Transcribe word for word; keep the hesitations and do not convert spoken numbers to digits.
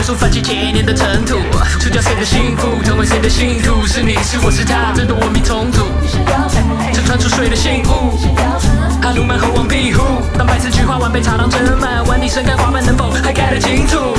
数泛起千年的尘土，除掉谁的幸福，成为谁的信徒？是你是我是他，争夺文明重组，这传出水的信物。哈努曼猴王庇护，当白丝菊花完被豺狼斟满，碗底盛开花瓣能否还盖得清楚？